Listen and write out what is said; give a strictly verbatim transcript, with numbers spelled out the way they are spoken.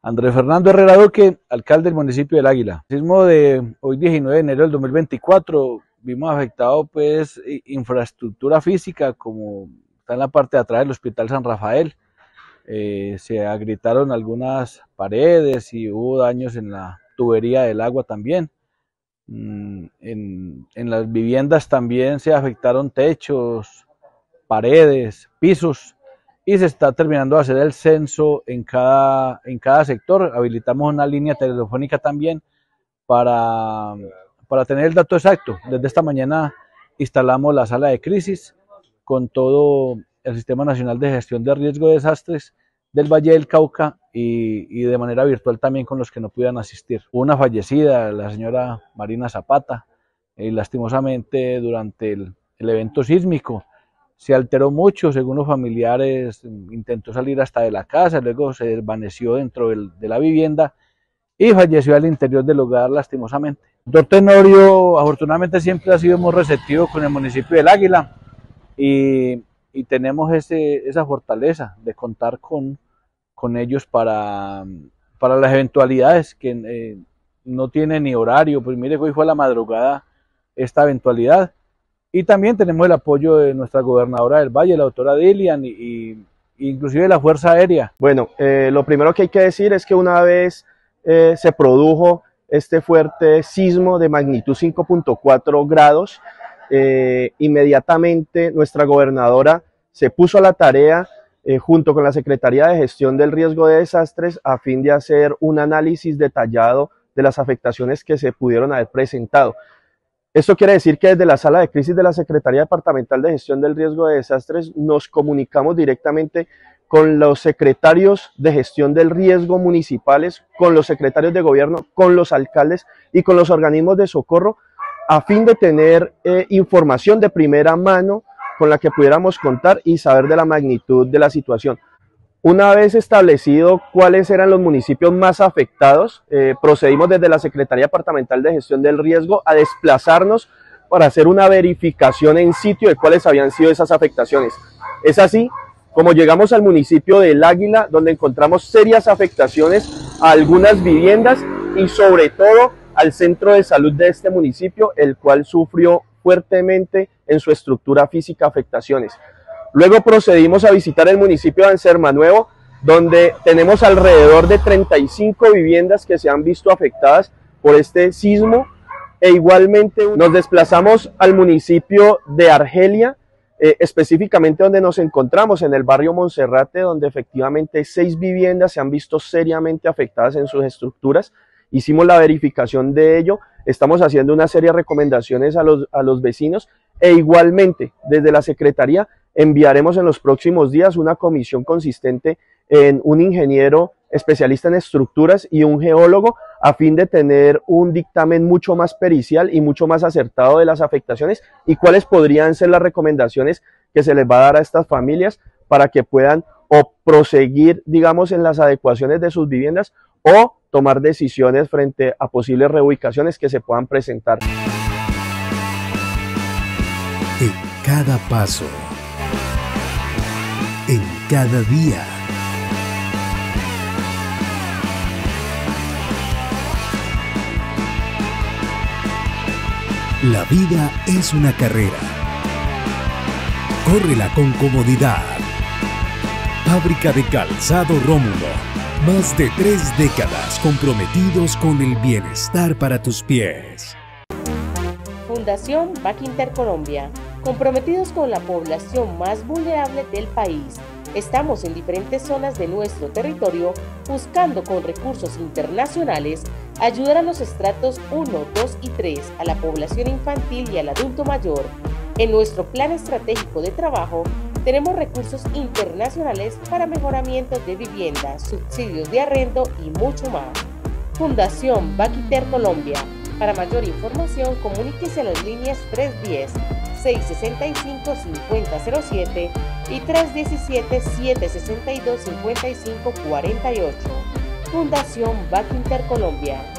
Andrés Fernando Herrera Duque, alcalde del municipio del Águila. El sismo de hoy diecinueve de enero del dos mil veinticuatro, vimos afectado pues infraestructura física, como está en la parte de atrás del Hospital San Rafael. Eh, se agrietaron algunas paredes y hubo daños en la tubería del agua también. Mm, en, en las viviendas también se afectaron techos, paredes, pisos, y se está terminando de hacer el censo en cada, en cada sector. Habilitamos una línea telefónica también para, para tener el dato exacto. Desde esta mañana instalamos la sala de crisis con todo el Sistema Nacional de Gestión de Riesgo de Desastres del Valle del Cauca y, y de manera virtual también con los que no pudieran asistir. Hubo una fallecida, la señora Marina Zapata, y lastimosamente durante el, el evento sísmico se alteró mucho, según los familiares, intentó salir hasta de la casa, luego se desvaneció dentro del, de la vivienda y falleció al interior del hogar lastimosamente. El doctor Tenorio afortunadamente siempre ha sido muy receptivo con el municipio del Águila y, y tenemos ese, esa fortaleza de contar con, con ellos para, para las eventualidades que eh, no tiene ni horario. Pues mire que hoy fue a la madrugada esta eventualidad. Y también tenemos el apoyo de nuestra gobernadora del Valle, la doctora Dilian, y, y inclusive la Fuerza Aérea. Bueno, eh, lo primero que hay que decir es que una vez eh, se produjo este fuerte sismo de magnitud cinco punto cuatro grados, eh, inmediatamente nuestra gobernadora se puso a la tarea eh, junto con la Secretaría de Gestión del Riesgo de Desastres a fin de hacer un análisis detallado de las afectaciones que se pudieron haber presentado. Esto quiere decir que desde la sala de crisis de la Secretaría Departamental de Gestión del Riesgo de Desastres nos comunicamos directamente con los secretarios de gestión del riesgo municipales, con los secretarios de gobierno, con los alcaldes y con los organismos de socorro a fin de tener eh, información de primera mano con la que pudiéramos contar y saber de la magnitud de la situación. Una vez establecido cuáles eran los municipios más afectados, eh, procedimos desde la Secretaría Departamental de Gestión del Riesgo a desplazarnos para hacer una verificación en sitio de cuáles habían sido esas afectaciones. Es así como llegamos al municipio del Águila, donde encontramos serias afectaciones a algunas viviendas y sobre todo al centro de salud de este municipio, el cual sufrió fuertemente en su estructura física afectaciones. Luego procedimos a visitar el municipio de Ansermanuevo, donde tenemos alrededor de treinta y cinco viviendas que se han visto afectadas por este sismo, e igualmente nos desplazamos al municipio de Argelia, eh, específicamente donde nos encontramos en el barrio Monserrate, donde efectivamente seis viviendas se han visto seriamente afectadas en sus estructuras. Hicimos la verificación de ello, estamos haciendo una serie de recomendaciones a los, a los vecinos e igualmente desde la Secretaría enviaremos en los próximos días una comisión consistente en un ingeniero especialista en estructuras y un geólogo a fin de tener un dictamen mucho más pericial y mucho más acertado de las afectaciones y cuáles podrían ser las recomendaciones que se les va a dar a estas familias para que puedan o proseguir, digamos, en las adecuaciones de sus viviendas o tomar decisiones frente a posibles reubicaciones que se puedan presentar. En cada paso, en cada día, la vida es una carrera. Córrela con comodidad. Fábrica de Calzado Rómulo. Más de tres décadas comprometidos con el bienestar para tus pies. Fundación Back-Inter Colombia, comprometidos con la población más vulnerable del país. Estamos en diferentes zonas de nuestro territorio buscando con recursos internacionales ayudar a los estratos uno, dos y tres, a la población infantil y al adulto mayor. En nuestro plan estratégico de trabajo tenemos recursos internacionales para mejoramiento de vivienda, subsidios de arrendo y mucho más. Fundación Back-Inter Colombia. Para mayor información, comuníquese a las líneas tres uno cero, seis seis cinco, cinco cero cero siete y tres uno siete, siete seis dos, cinco cinco cuatro ocho. Fundación Back-Inter Colombia.